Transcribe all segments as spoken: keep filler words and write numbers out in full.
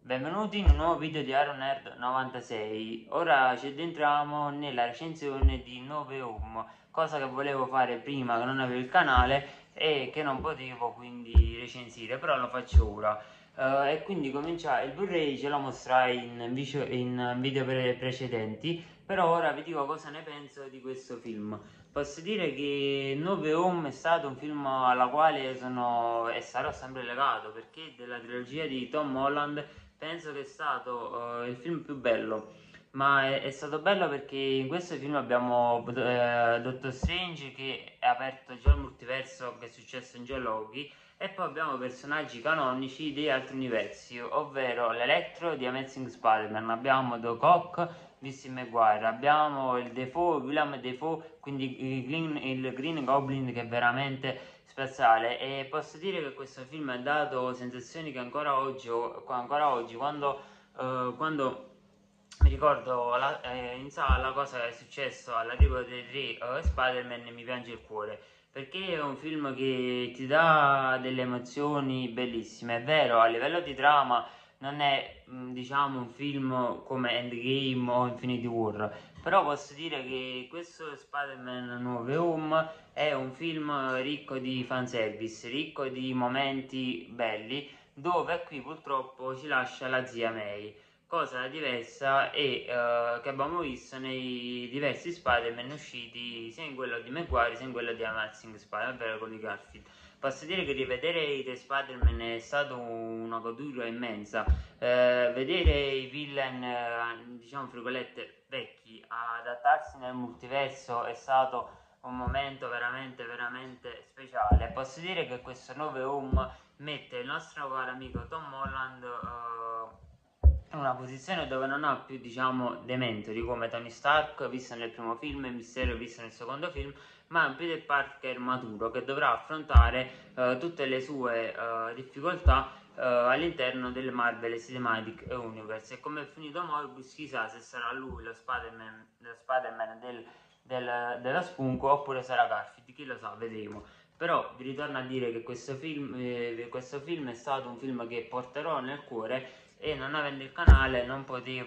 Benvenuti in un nuovo video di Iron Nerd novantasei. Ora ci addentriamo nella recensione di nove Home, cosa che volevo fare prima che non avevo il canale e che non potevo quindi recensire, però lo faccio ora. Uh, e quindi comincia il Blu-ray, ce lo mostrai in, vicio, in video pre precedenti, però ora vi dico cosa ne penso di questo film. Posso dire che nove Home è stato un film alla quale sono e sarò sempre legato, perché della trilogia di Tom Holland penso che è stato uh, il film più bello. Ma è, è stato bello perché in questo film abbiamo eh, Doctor Strange che ha aperto già il multiverso che è successo in già Loki, e poi abbiamo personaggi canonici di altri universi, ovvero l'Electro di Amazing Spider-Man, abbiamo Doc Ock di Steve Maguire, abbiamo il Defoe, William Defoe, quindi il Green, il Green Goblin, che è veramente spaziale. E posso dire che questo film ha dato sensazioni che ancora oggi, ancora oggi quando, uh, quando mi ricordo la, eh, in sala cosa è successo all'arrivo dei tre uh, Spider-Man, mi piange il cuore, perché è un film che ti dà delle emozioni bellissime. È vero, a livello di trama non è mh, diciamo un film come Endgame o Infinity War, però posso dire che questo Spider-Man Nuove Home è un film ricco di fanservice, ricco di momenti belli, dove qui purtroppo ci lascia la zia May, cosa diversa e uh, che abbiamo visto nei diversi Spider-Man usciti sia in quello di Maguire sia in quello di Amazing Spider-Man, ovvero con i Garfield. Posso dire che rivedere i tre Spider-Man è stato una goduria immensa. Eh, vedere i villain, eh, diciamo, frigolette vecchi adattarsi nel multiverso è stato un momento veramente veramente speciale. Posso dire che questo nuovo Home mette il nostro caro amico Tom Holland eh, in una posizione dove non ha più, diciamo, dei mentori come Tony Stark visto nel primo film e Mysterio visto nel secondo film, ma è un Peter Parker maturo che dovrà affrontare eh, tutte le sue eh, difficoltà eh, all'interno del Marvel Cinematic Universe. E come è finito Morbius, chissà se sarà lui lo Spider-Man, lo Spider-Man del, del, della spunco, oppure sarà Garfield, chi lo sa, vedremo. Però vi ritorno a dire che questo film, eh, questo film è stato un film che porterò nel cuore, e non avendo il canale non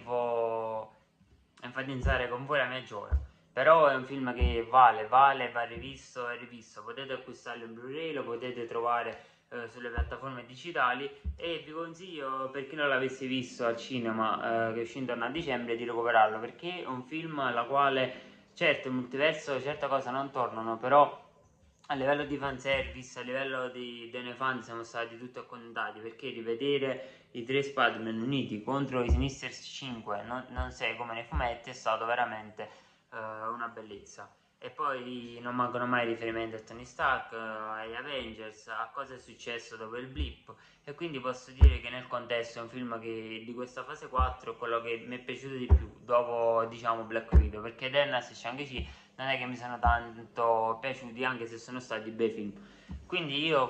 potevo enfatizzare con voi la mia gioia. Però è un film che vale, vale, va rivisto e rivisto. Potete acquistarlo in Blu-ray, lo potete trovare eh, sulle piattaforme digitali, e vi consiglio, per chi non l'avesse visto al cinema eh, che è uscito intorno a dicembre, di recuperarlo, perché è un film alla quale, certo, il multiverso, certe cose non tornano, però a livello di fanservice, a livello di, dei noi fan siamo stati tutti accontentati, perché rivedere i tre Spider-Man uniti contro i Sinisters cinque, non, non sei come nei fumetti, è stato veramente uh, una bellezza. E poi non mancano mai riferimenti a Tony Stark, uh, agli Avengers, a cosa è successo dopo il blip, e quindi posso dire che nel contesto è un film che di questa fase quattro è quello che mi è piaciuto di più dopo, diciamo, Black Widow, perché Eternals e Shang-Chi non è che mi sono tanto piaciuti, anche se sono stati bei film. Quindi io,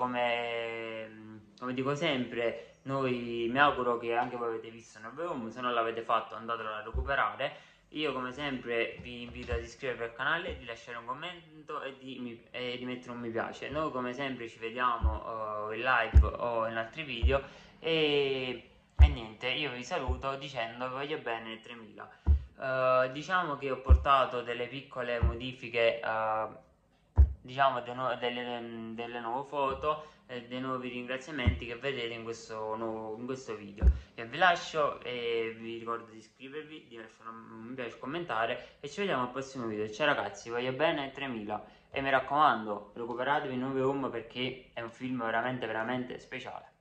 come, come dico sempre, noi, mi auguro che anche voi avete visto Nove Home, se non l'avete fatto andatelo a recuperare. Io come sempre vi invito ad iscrivervi al canale, di lasciare un commento e di, e di mettere un mi piace. Noi come sempre ci vediamo uh, in live o in altri video, e, e niente, io vi saluto dicendo che voglio bene tremila. Uh, diciamo che ho portato delle piccole modifiche, uh, diciamo de nu delle, delle nuove foto e dei nuovi ringraziamenti che vedete in questo, nuovo, in questo video. Io vi lascio e vi ricordo di iscrivervi, di lasciare un mi piace, commentare, e ci vediamo al prossimo video. Ciao ragazzi, voglio bene tremila, e mi raccomando, recuperatevi Nove Home perché è un film veramente veramente speciale.